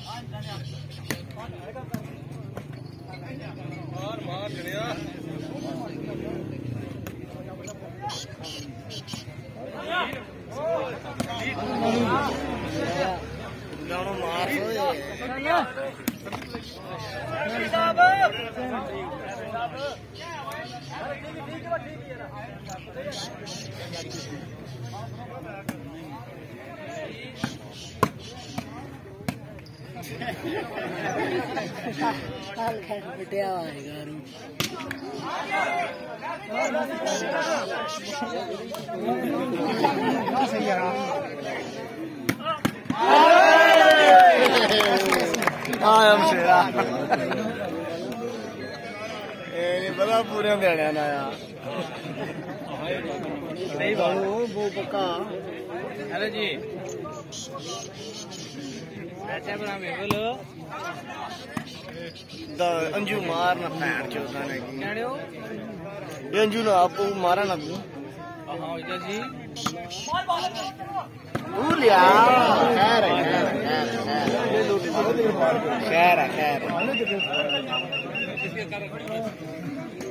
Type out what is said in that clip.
मार जड़िया पता पूरे देने ना नहीं वो पक्का। हेलो जी अच्छा बना बोलो अंजू मारना पैर चौथा ने ये अंजू ना आपको मारा ना तू हाँ इधर जी लिया खैर है खैर है